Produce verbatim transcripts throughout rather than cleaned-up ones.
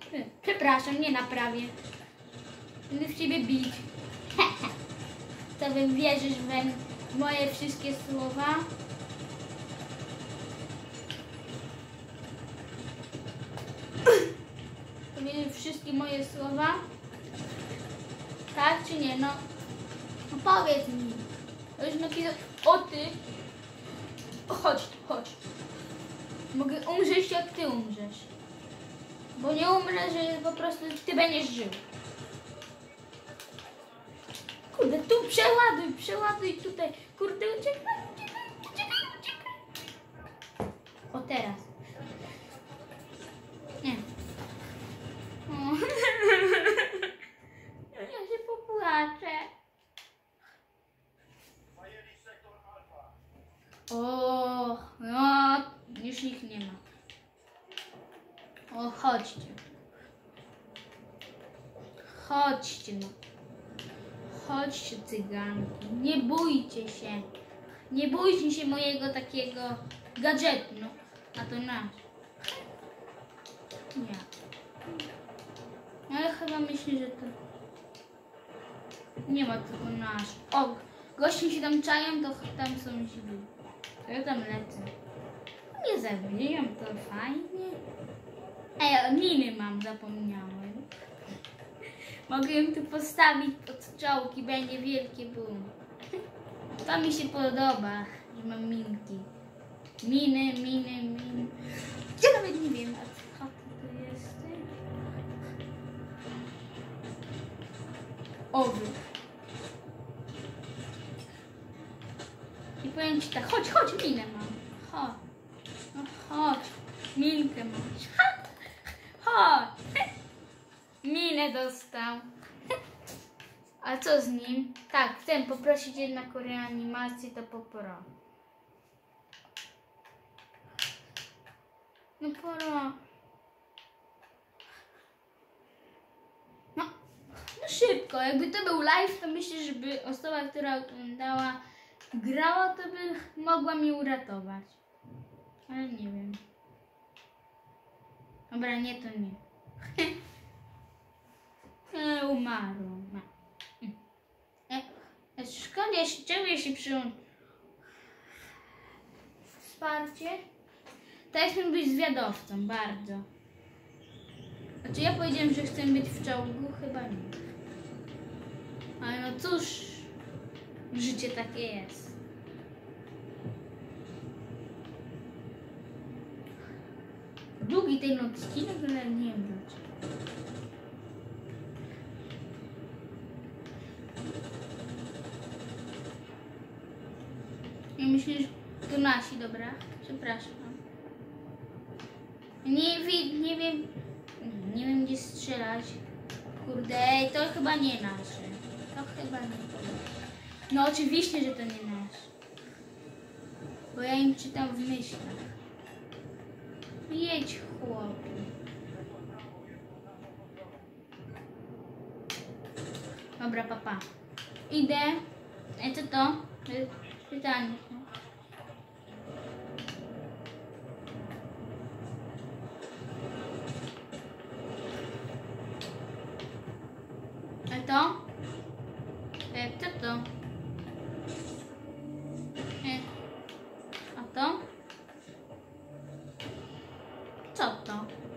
Przepraszam, nie naprawię. Będę w ciebie bić. To wierzysz w moje wszystkie słowa? To wierzysz wszystkie moje słowa? Tak czy nie? No, no powiedz mi. To już napisał. O ty. Chodź, chodź. Mogę umrzeć jak ty umrzesz. Bo nie umrę, że po prostu ty będziesz żył. Kurde, tu przeładuj, przeładuj tutaj. Kurde, uciekaj, uciekaj, uciekaj, uciekaj. O teraz. Nie. O. Ja się popłaczę. O, no, już nikt nie ma. O, chodźcie. Chodźcie, no. Chodźcie, cyganki. Nie bójcie się. Nie bójcie się mojego takiego gadżetu, no. A to nasz. Nie. Ale chyba myślę, że to... Nie ma tylko nasz. O, goście się tam czają, to tam są źli. To ja tam lecę. Nie zabiją, to fajnie. Ej, miny mam, zapomniałem. Mogę ją tu postawić pod czołki, będzie wielkie boom. To mi się podoba, że mam minki. Miny, miny, miny. Ja nawet nie wiem, a co to jest. Owy. I powiem ci tak, chodź, chodź, minę mam. Chodź. No chodź. Minkę mam. Chodź. Minę dostał. A co z nim? Tak, chcę poprosić jednak o reanimację, to popro. No poro. No, no szybko. Jakby to był live, to myślę, żeby osoba, która oglądała, grała, to by mogła mi uratować. Ale nie wiem. Dobra, nie, to nie. e, umarłam. E, e, skąd ja się, czemu ja się przyłączyłam? Wsparcie? Teraz chcę być zwiadowcą, bardzo. Znaczy ja powiedziałem, że chcę być w czołgu? Chyba nie. Ale no cóż, życie takie jest. Długi ten odcinek, ale nie wiem dlaczego. Ja myślę, że to nasi, dobra? Przepraszam. Nie, wie, nie wiem, nie wiem gdzie strzelać. Kurde, to chyba nie nasze. To chyba nie to. No oczywiście, że to nie nasz. Bo ja im czytam w myślach. Jedź, chłopie. Dobra, papa. Idę. E, co to? Pytanie. A to? E, co to? E, a to? Co to?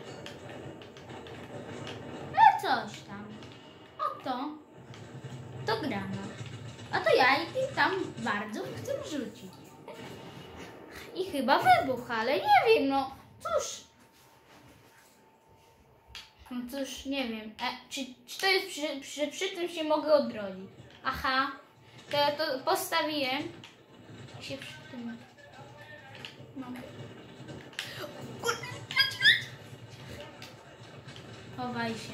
E, coś tam. A to? To granat. A to ja i ty tam bardzo chcę rzucić. I chyba wybuch, ale nie wiem, no cóż. No cóż, nie wiem. E, czy, czy to jest, przy, przy, przy tym się mogę odrodzić? Aha, to ja to postawiłem. Się przy tym... No. Chowaj się.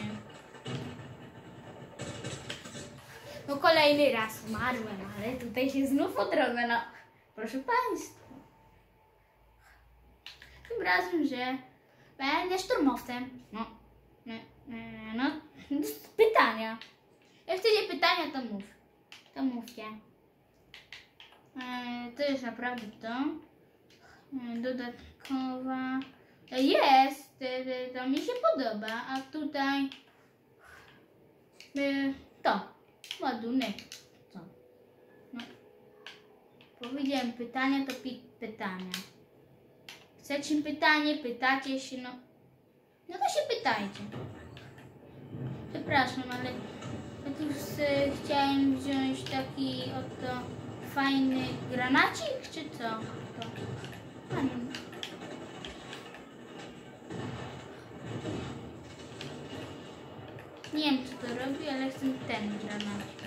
No kolejny raz umarłem, ale tutaj się znów odrodzę, no. Proszę Państwa. Tym razem, że będę szturmowcem. No. No. Pytania. Jak chcecie pytania, to mów. To mówcie. To jest naprawdę to. Dodatkowa. Jest! y, to mi się podoba, a tutaj y, to, ładunek, co? No. Powiedziałem pytania, to pi pytania. Chcecie pytanie, pytacie się, no, no to się pytajcie. Przepraszam, ale ja tu y, chciałem wziąć taki oto fajny granacik, czy co? To. Pani. Nie wiem, co to robi, ale chcę ten granacik.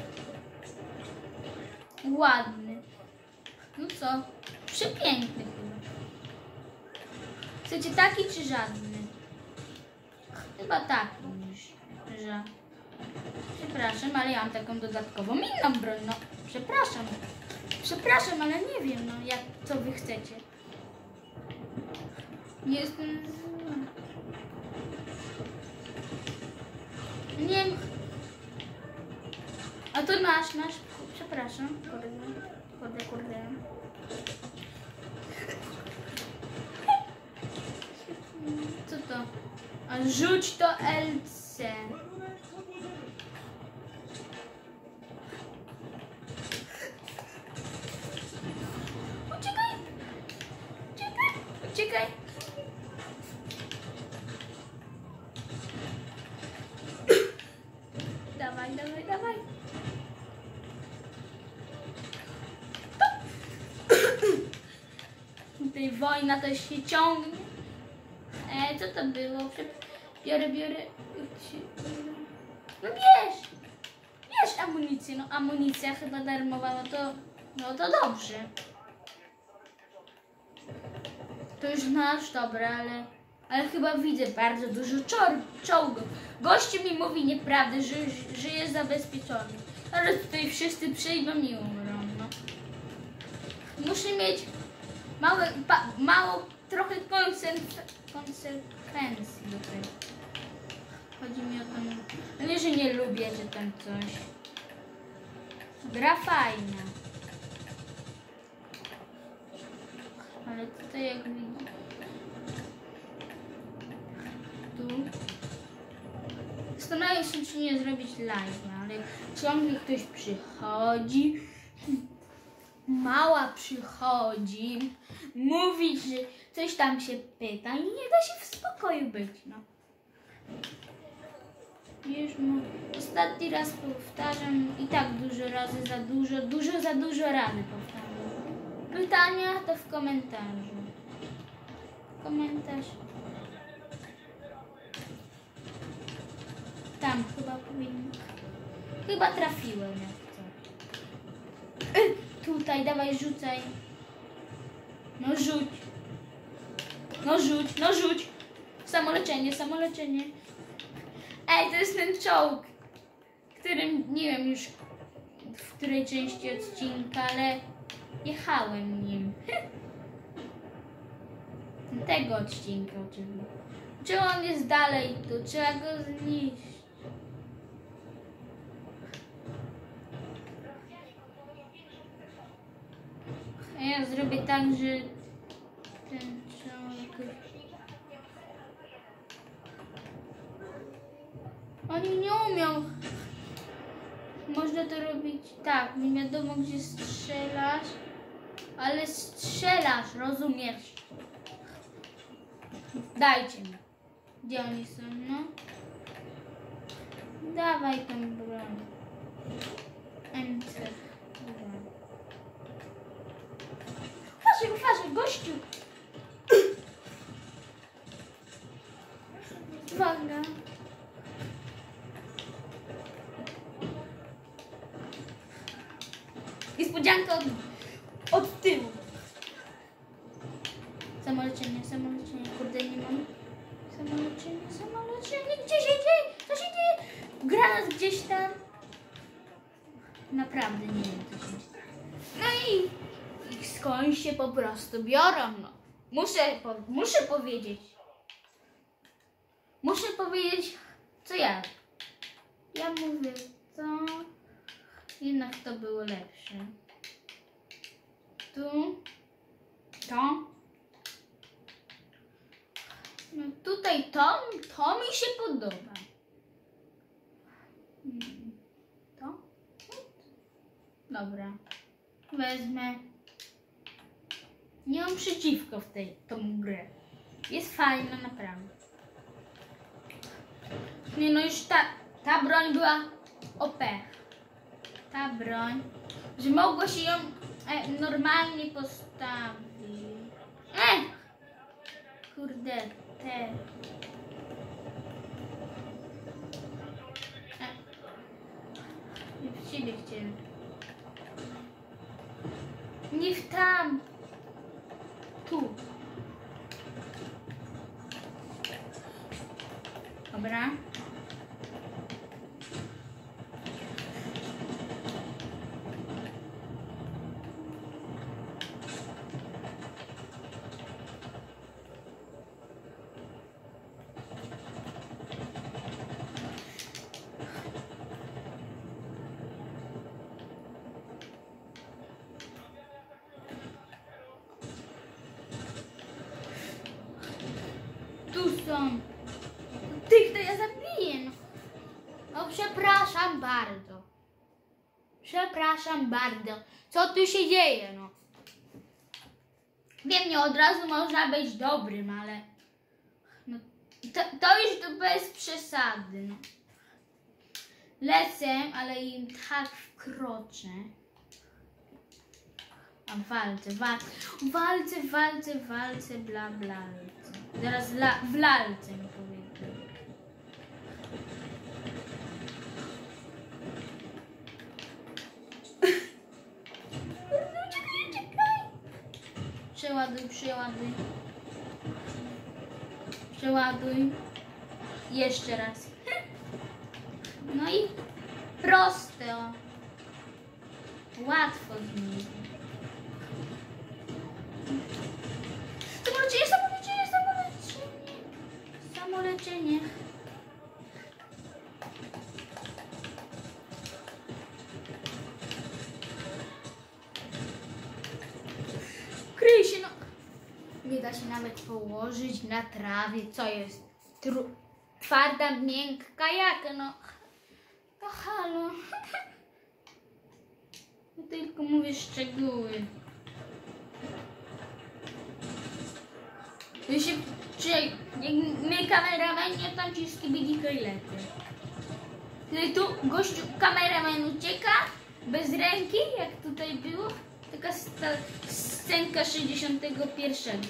Ładny. No co? Przepiękny chyba. Chcecie taki czy żadny? Chyba taki niż że. Przepraszam, ale ja mam taką dodatkową inną broń. No, przepraszam. Przepraszam, ale nie wiem, no jak, co wy chcecie. Nie jestem... Nie wiem. A to nasz, nasz... Przepraszam. Kurde, kurde, kurde. Co to? A rzuć to L C. Uciekaj! Uciekaj! Uciekaj! Dawaj, dawaj, dawaj! Tutaj wojna to się ciągnie. E, co to było? Biorę, biorę. No bierz! Bierz amunicję. No amunicja chyba darmowa, no to, no to dobrze. To już nasz, dobra, ale, ale chyba widzę bardzo dużo czołgów. Gościu mi mówi nieprawdę, że, że jest zabezpieczony. Ale tutaj wszyscy przyjdą i umrą, no. Muszę mieć małe, pa, mało, trochę konsekwencji do tego. Chodzi mi o to, no nie, że nie lubię, że tam coś. Gra fajna. Ale tutaj jak widzisz, tu zastanawiam się, czy nie zrobić live'a, ale ciągle ktoś przychodzi, mała przychodzi, mówi, że coś tam się pyta i nie da się w spokoju być, no. Już mu ostatni raz powtarzam i tak dużo razy za dużo, dużo za dużo razy powtarzam. Pytania to w komentarzu. Komentarz. Tam chyba powinno. Chyba trafiłem jak to. Y, tutaj, dawaj, rzucaj. No rzuć. No rzuć, no rzuć. Samoleczenie, samoleczenie. Ej, to jest ten czołg, którym nie wiem już w której części odcinka, ale jechałem nim. Tego odcinka oczywiście. Czy on jest dalej tu? Trzeba go zniszczyć. A ja zrobię tak, że ten czołg... Oni nie umią. Można to robić tak, nie wiadomo gdzie strzelasz, ale strzelasz, rozumiesz? Dajcie mi. Gdzie oni są, no? Dawaj tą broń. M C. Uważaj, uważaj, gościu! Uwaga. Niespodzianka od, od tyłu. Samoleczenie, samoleczenie. Kurde, nie mam. Samoleczenie, samoleczenie. Gdzie się dzieje? Co się dzieje? Granat gdzieś tam. Naprawdę nie wiem, co się dzieje. No i, i skąd się po prostu biorą, no. Muszę, po, muszę powiedzieć. Muszę powiedzieć, co ja. Ja mówię, co... Jednak to było lepsze. Tu. To. No tutaj to, to mi się podoba. Hmm. To? Dobra. Wezmę. Nie mam przeciwko w tej tą grę. Jest fajna naprawdę. Nie no już ta, ta broń była O P. Ta broń, że mogło się ją e, normalnie postawić. E! Kurde, te. E. Nie w ciebie chciałem. Nie w tam. Tu. Dobra. Tu są. Tych to ja zabiję. No. No przepraszam bardzo. Przepraszam bardzo. Co tu się dzieje, no? Wiem, nie od razu można być dobrym, ale... No, to, to już to bez przesady, no. Lecę, ale im tak wkroczę. A walce, walce, walce, walce, walce, bla, bla. Zaraz la, w lalce mi powiedział. Czekaj, czekaj. Przeładuj, przeładuj. Przeładuj. Jeszcze raz. No i proste, o. Łatwo z nim. Samoleczenie, samoleczenie, samoleczenie. Samoleczenie. Kryj się, no. Nie da się nawet położyć na trawie. Co jest? Tru twarda, miękka, jak no. No halo. Ja tylko mówię szczegóły. Ja się, czy jak my kameraman, nie tam ci skibidi lepiej. Tutaj tu gościu, kameraman ucieka bez ręki, jak tutaj było. Taka scenka sześćdziesiątego pierwszego.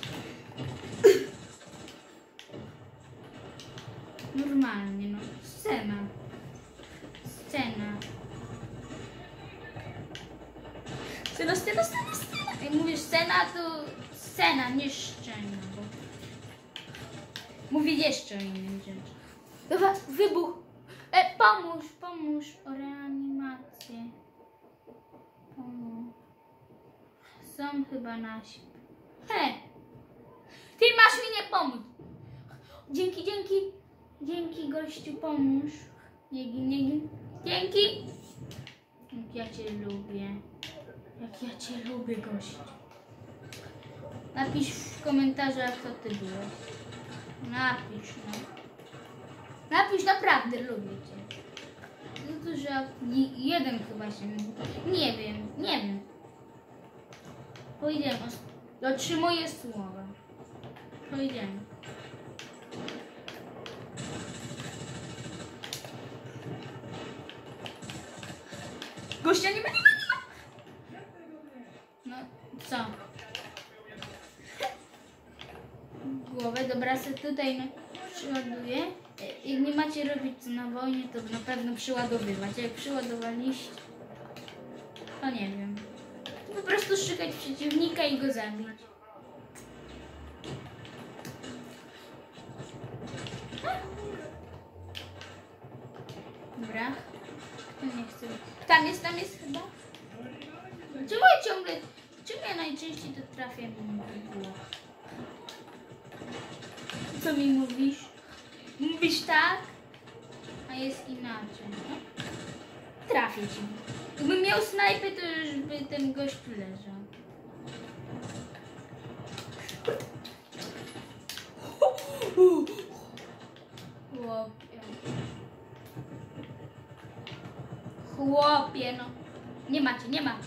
Normalnie, no. Scena. Scena. Scena, scena, scena, scena. Jak mówisz scena, to scena, nie szczena, bo... Mówię jeszcze o innym rzeczy. Dobra, wybuch. E, pomóż, pomóż. O reanimację. Pomóż. Są chyba nasi. He! Ty masz mi nie pomóc. Dzięki, dzięki. Dzięki, gościu, pomóż. Nie gin, nie gin. Dzięki. Jak ja cię lubię. Jak ja cię lubię, gościu. Napisz w komentarzach, co ty byłeś. Napisz, no. Napisz, naprawdę lubię cię. No to, że jeden chyba się... Nie wiem, nie wiem. Pójdziemy. Dotrzymuję słowa. Pójdziemy. Gościa nie będzie. No, co? Głowę, dobra, sobie tutaj no, przyładuję. Jak nie macie robić co na wojnie, to na pewno przyładowywać. Jak przyładowaliście, to nie wiem. Po prostu szukać przeciwnika i go zabić. Dobra. Kto nie chce? Tam jest, tam jest chyba. Czemu ja ciągle... Czemu ja najczęściej to trafię w głowę? Co mi mówisz? Mówisz tak, a jest inaczej. No? Trafię ci. Gdybym miał snajpę, to już by ten gość tu leżał. Chłopie, no. Nie macie, nie ma.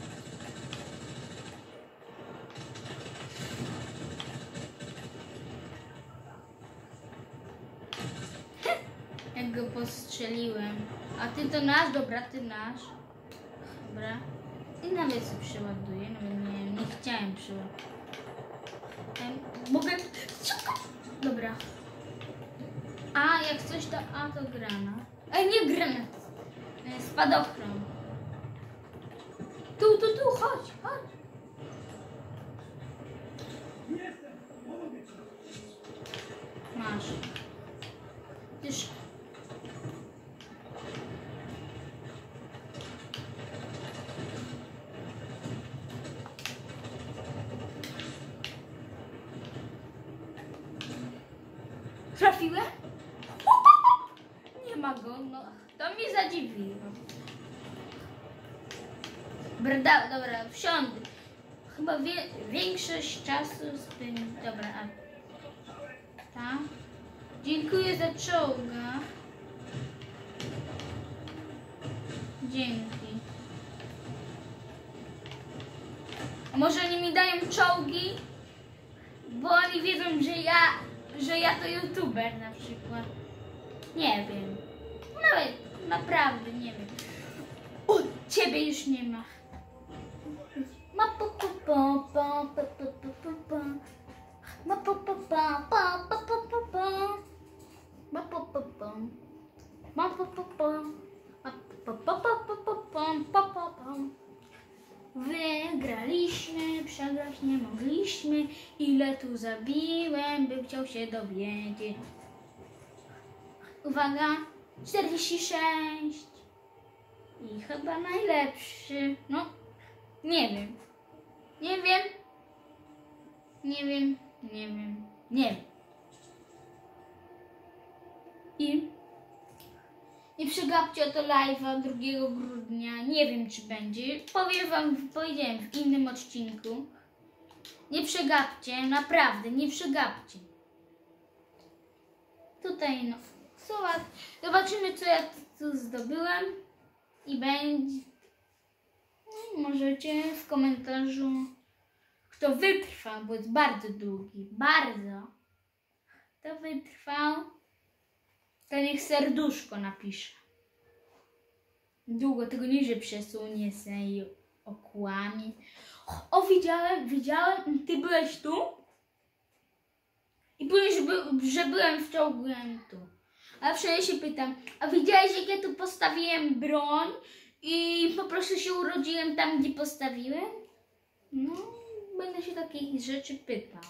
Jak go postrzeliłem. A ty to nasz, dobra, ty nasz. Dobra. I nawet sobie przeładuję, nawet nie, nie chciałem przeładować. Mogę... Dobra. A, jak coś to... A, to granat. Ej, nie granat. Spadochron. Tu, tu, tu, chodź, chodź. Masz. Już... Trafiłem? Nie ma go, no to mnie zadziwiło. Brda, dobra, wsiądę. Chyba wie, większość czasu spędzi. Dobra, a ta? Dziękuję za czołga. Dzięki. A może oni mi dają czołgi? Bo oni wiedzą, że ja, że ja to youtuber na przykład. Nie wiem. Nawet naprawdę nie wiem. O, ciebie już nie ma. Ma po po po po po po po po. Ma po po po po po po po po. Ma po po po. Ma po po po. Ma po po po po po po po po. Wygraliśmy, przegrać nie mogliśmy. Ile tu zabiłem, bym chciał się dowiedzieć. Uwaga, czterdzieści sześć. I chyba najlepszy. No, nie wiem. Nie wiem. Nie wiem, nie wiem, nie wiem. I nie przegapcie o to live'a drugiego grudnia. Nie wiem, czy będzie. Powiem wam, powiedziałem w innym odcinku. Nie przegapcie, naprawdę, nie przegapcie. Tutaj no. Zobaczymy, co ja tu zdobyłem. I będzie. No, możecie w komentarzu, kto wytrwał, bo jest bardzo długi. Bardzo. Kto wytrwał, to niech serduszko napisze. Długo, tego niżej przesunie se i okłamie. O, o, widziałem, widziałem, ty byłeś tu? I byłeś, że, by, że byłem w czołgu, byłem tu. A przecież się pytam, a widziałeś, jak ja tu postawiłem broń i po prostu się urodziłem tam, gdzie postawiłem? No, będę się takich rzeczy pytał.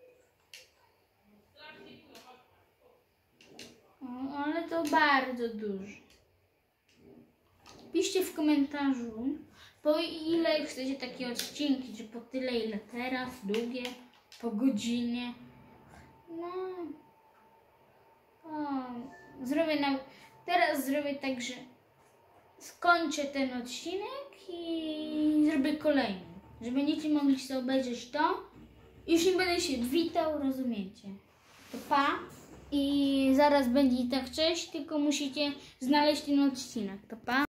O, ale to bardzo dużo. Piszcie w komentarzu, po ile chcecie takie odcinki, czy po tyle, ile teraz, długie, po godzinie. No, o, zrobię na, teraz zrobię tak, że skończę ten odcinek i zrobię kolejny, że będziecie mogli sobie obejrzeć to. Już nie będę się witał, rozumiecie? To pa i zaraz będzie tak, cześć, tylko musicie znaleźć ten odcinek. To pa.